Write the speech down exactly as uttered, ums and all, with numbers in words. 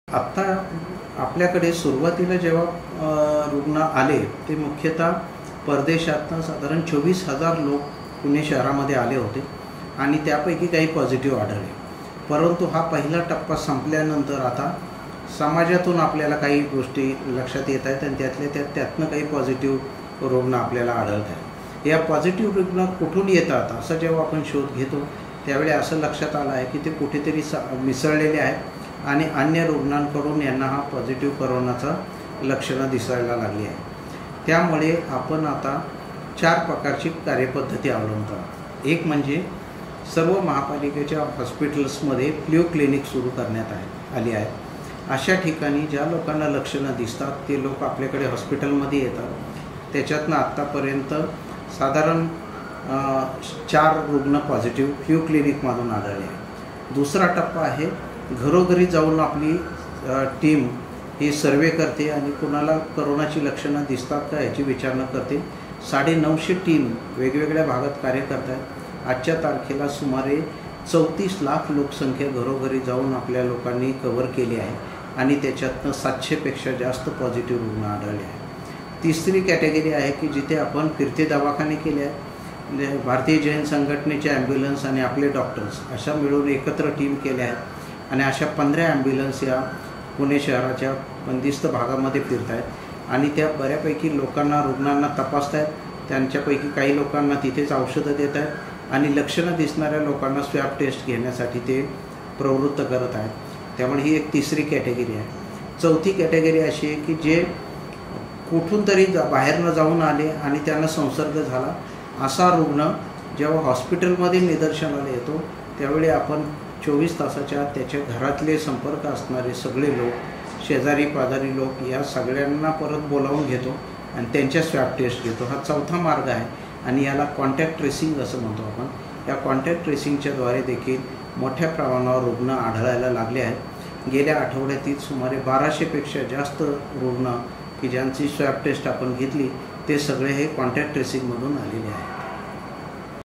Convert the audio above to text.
आत्ता आपल्याकडे सुरुवातीला जेव्हा रुग्ण आले ते मुख्यतः परदेशातून साधारण चोवीस हजार लोक पुणे शहरामध्ये आले होते आणि त्यापैकी काही पॉझिटिव्ह आढळले। परंतु हा पहिला टप्पा संपल्यानंतर आता समाजातून आपल्याला काही गोष्टी लक्षात येत आहेत आणि त्यातल्या त्यात त्यातनं काही पॉझिटिव्ह रुग्ण आपल्याला आढळत आहेत। या पॉझिटिव्ह रुग्ण कुठून येतात असं जेव्हा आपण शोध घेतो त्यावेळी असं लक्षात आलं आहे की ते कुठेतरी मिसळलेले आहेत आणि अन्य रुग्णांकडून यांना हा पॉझिटिव्ह कोरोनाचा लक्षणं दिसायला लागली आहे। त्यामुळे आपण आता चार प्रकारची कार्यपद्धती अवलंबतो आहोत। एक म्हणजे सर्व महापालिकेच्या हॉस्पिटल्समध्ये फ्लू क्लिनिक सुरू करण्यात आहे आली आहे। अशा ठिकाणी ज्या लोकांना लक्षणं दिसतात ते लोक आपल्याकडे हॉस्पिटलमध्ये येतात। त्याच्यातनं आत्तापर्यंत साधारण चार रुग्ण पॉझिटिव्ह फ्लू क्लिनिकमधून आढळले आहे। दुसरा टप्पा आहे घरोघरी जाऊन आपली टीम ही सर्वे करते आणि कुणाला कोरोनाची लक्षणं दिसतात का याची विचारणा करते। साडे नऊशे टीम वेगवेगळ्या भागात कार्य करत आहेत। आजच्या तारखेला सुमारे चौतीस लाख लोकसंख्या घरोघरी जाऊन आपल्या लोकांनी कव्हर केली आहे आणि त्याच्यातनं सातशेपेक्षा जास्त पॉझिटिव्ह रुग्ण आढळले आहे। तिसरी कॅटेगरी आहे की जिथे आपण फिरते दवाखाने केले आहेत। भारतीय जैन संघटनेचे ॲम्ब्युलन्स आणि आपले डॉक्टर्स अशा मिळून एकत्र टीम केल्या आहेत आणि अशा पंधरा ॲम्ब्युलन्स या पुणे शहराच्या बंदिस्त भागामध्ये फिरत आहेत आणि त्या बऱ्यापैकी लोकांना रुग्णांना तपासत आहेत। त्यांच्यापैकी काही लोकांना तिथेच औषधं देत आहेत आणि लक्षणं दिसणाऱ्या लोकांना स्वॅब टेस्ट घेण्यासाठी ते प्रवृत्त करत आहेत। त्यामुळे ही एक तिसरी कॅटेगरी आहे। चौथी कॅटेगरी अशी आहे की जे कुठून तरी जा बाहेरनं जाऊन आले आणि त्यांना संसर्ग झाला असा रुग्ण जेव्हा हॉस्पिटलमध्ये निदर्शनाला येतो त्यावेळी आपण चोवीस तासाच्या त्याच्या घरातले संपर्क असणारे सगळे लोक शेजारी पाजारी लोक या सगळ्यांना परत बोलावून घेतो आणि त्यांच्या स्वॅब टेस्ट घेतो। हा चौथा मार्ग आहे आणि याला कॉन्टॅक्ट ट्रेसिंग असं म्हणतो आपण। या कॉन्टॅक्ट ट्रेसिंगच्याद्वारे देखील मोठ्या प्रमाणावर रुग्ण आढळायला लागले आहेत। गेल्या आठवड्यातील सुमारे बाराशेपेक्षा जास्त रुग्ण की ज्यांची स्वॅब टेस्ट आपण घेतली ते सगळे हे कॉन्टॅक्ट ट्रेसिंगमधून आलेले आहेत।